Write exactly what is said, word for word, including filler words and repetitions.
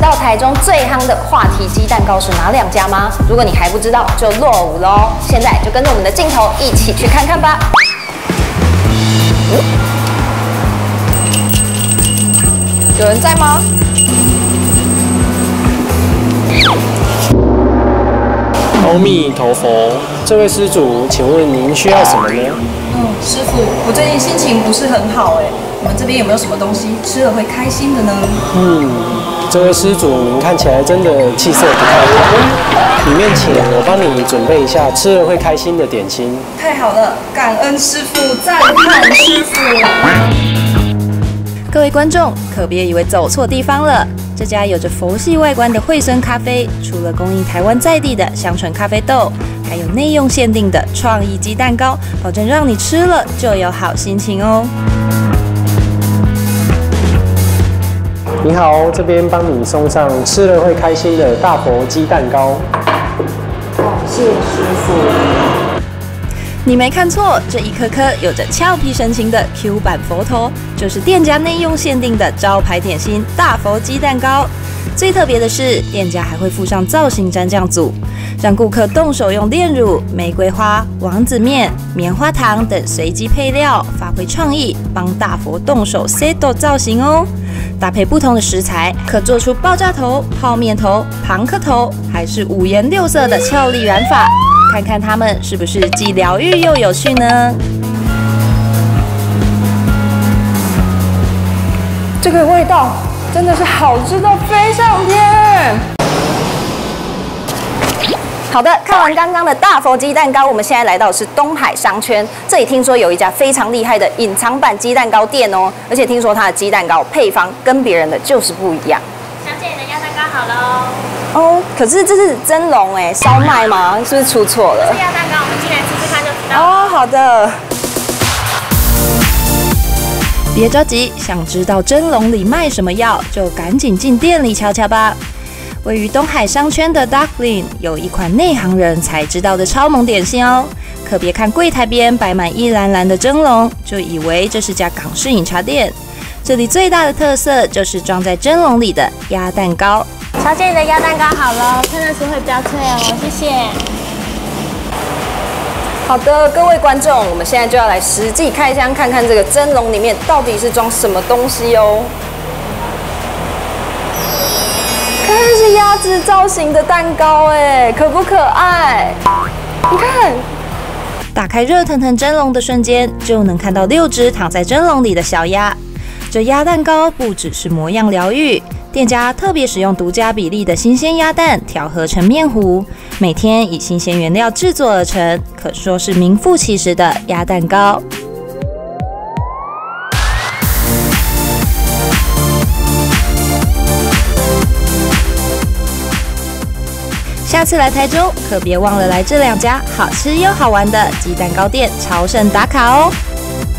道台中最夯的话题鸡蛋糕是哪两家吗？如果你还不知道，就落伍喽！现在就跟着我们的镜头一起去看看吧。有人在吗？ 阿弥陀佛，这位施主，请问您需要什么呢？ 嗯，师傅，我最近心情不是很好哎，你们这边有没有什么东西吃了会开心的呢？ 嗯，这位施主，您看起来真的气色不太好。里面请我帮你准备一下吃了会开心的点心。 太好了，感恩师傅，赞叹师傅。 各位观众，可别以为走错地方了。这家有着佛系外观的惠森咖啡，除了供应台湾在地的香醇咖啡豆，还有内用限定的创意鸡蛋糕，保证让你吃了就有好心情哦。 你好，这边帮你送上吃了会开心的大佛鸡蛋糕。 谢谢师傅。 你没看错，这一颗颗有着俏皮神情的 Q 版佛头，就是店家内用限定的招牌点心大佛鸡蛋糕。最特别的是，店家还会附上造型蘸酱组，让顾客动手用炼乳、玫瑰花、王子面、棉花糖等随机配料，发挥创意，帮大佛动手 set 造型哦。搭配不同的食材，可做出爆炸头、泡面头、庞克头，还是五颜六色的俏丽染法。看看它们是不是既疗愈又有趣呢？这个味道真的是好吃到飞上天！好的，看完刚刚的大佛鸡蛋糕，我们现在来到的是东海商圈。这里听说有一家非常厉害的隐藏版鸡蛋糕店哦，而且听说它的鸡蛋糕配方跟别人的就是不一样。 小姐，你的鸭蛋糕好喽。 哦，可是这是蒸笼哎，烧麦吗？是不是出错了？ 是鸭蛋糕，我们进来吃吃看就知道。 哦，好的。别着急，想知道蒸笼里卖什么药，就赶紧进店里瞧瞧吧。位于东海商圈的 Duckling 有一款内行人才知道的超萌点心哦。可别看柜台边摆满一篮篮的蒸笼，就以为这是家港式饮茶店。这里最大的特色就是装在蒸笼里的鸭蛋糕。 小姐，你的鸭蛋糕好了，看着吃会比较脆哦，谢谢。 好的，各位观众，我们现在就要来实际开箱看看这个蒸笼里面到底是装什么东西哦。看，是鸭子造型的蛋糕，哎，可不可爱？你看，打开热腾腾蒸笼的瞬间，就能看到六只躺在蒸笼里的小鸭。这鸭蛋糕不只是模样疗愈，店家特别使用独家比例的新鲜鸭蛋调和成面糊，每天以新鲜原料制作而成，可说是名副其实的鸭蛋糕。下次来台中，可别忘了来这两家好吃又好玩的鸡蛋糕店朝圣打卡哦！